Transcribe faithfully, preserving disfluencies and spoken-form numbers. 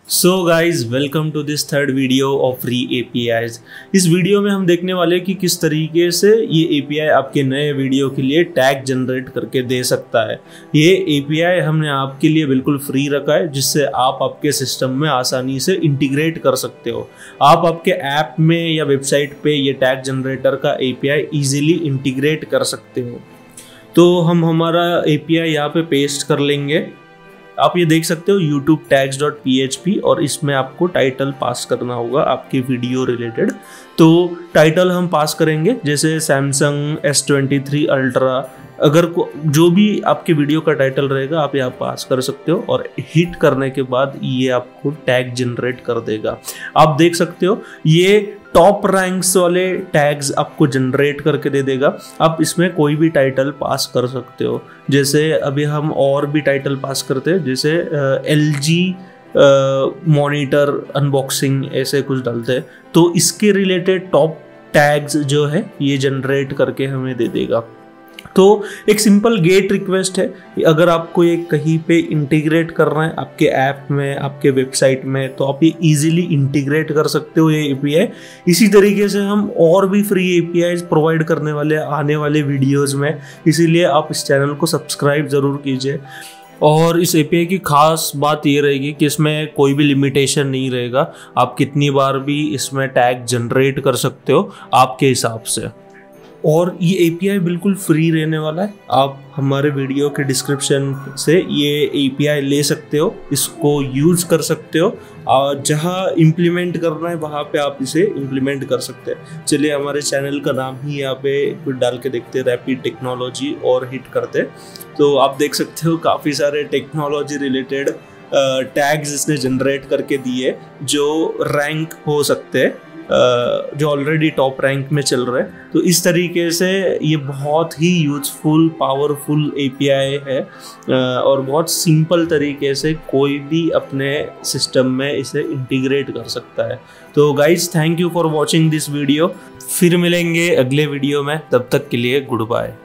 So guys welcome to this third video of free APIs. इस video में हम देखने वाले कि किस तरीके से ये एपीआई आपके नए वीडियो के लिए टैग जनरेट करके दे सकता है। ये एपीआई हमने आपके लिए बिल्कुल फ्री रखा है, जिससे आप आपके सिस्टम में आसानी से इंटीग्रेट कर सकते हो। आप आपके ऐप में या वेबसाइट पे ये टैग जनरेटर का एपीआई इजीली इंटीग्रेट कर सकते हो। तो हम हमारा एपीआई यहाँ पे पेस्ट कर लेंगे। आप ये देख सकते हो YouTube tags dot P H P, और इसमें आपको टाइटल पास करना होगा आपके वीडियो रिलेटेड। तो टाइटल हम पास करेंगे जैसे Samsung S twenty three Ultra. अगर को जो भी आपके वीडियो का टाइटल रहेगा आप यहाँ पास कर सकते हो, और हिट करने के बाद ये आपको टैग जनरेट कर देगा। आप देख सकते हो ये टॉप रैंक्स वाले टैग्स आपको जनरेट करके दे देगा। आप इसमें कोई भी टाइटल पास कर सकते हो। जैसे अभी हम और भी टाइटल पास करते हैं, जैसे एल जी मॉनिटर अनबॉक्सिंग ऐसे कुछ डालते हैं, तो इसके रिलेटेड टॉप टैग्स जो है ये जनरेट करके हमें दे देगा। तो एक सिंपल गेट रिक्वेस्ट है, अगर आपको ये कहीं पे इंटीग्रेट करना है आपके ऐप में, आपके वेबसाइट में, तो आप ये इजीली इंटीग्रेट कर सकते हो ये एपीआई। इसी तरीके से हम और भी फ्री एपीआई प्रोवाइड करने वाले आने वाले वीडियोस में, इसीलिए आप इस चैनल को सब्सक्राइब ज़रूर कीजिए। और इस एपीआई की खास बात ये रहेगी कि इसमें कोई भी लिमिटेशन नहीं रहेगा। आप कितनी बार भी इसमें टैग जनरेट कर सकते हो आपके हिसाब से। और ये एपीआई बिल्कुल फ्री रहने वाला है। आप हमारे वीडियो के डिस्क्रिप्शन से ये एपीआई ले सकते हो, इसको यूज़ कर सकते हो, और जहाँ इम्प्लीमेंट करना है वहाँ पे आप इसे इम्प्लीमेंट कर सकते हैं। चलिए हमारे चैनल का नाम ही यहाँ पे कुछ डाल के देखते हैं, रैपिड टेक्नोलॉजी, और हिट करते हैं। तो आप देख सकते हो काफ़ी सारे टेक्नोलॉजी रिलेटेड टैग्स इसने जनरेट करके दिए जो रैंक हो सकते हैं, जो ऑलरेडी टॉप रैंक में चल रहे हैं। तो इस तरीके से ये बहुत ही यूजफुल पावरफुल एपीआई है, और बहुत सिंपल तरीके से कोई भी अपने सिस्टम में इसे इंटीग्रेट कर सकता है। तो guys thank you for watching this video. फिर मिलेंगे अगले वीडियो में, तब तक के लिए गुड बाय।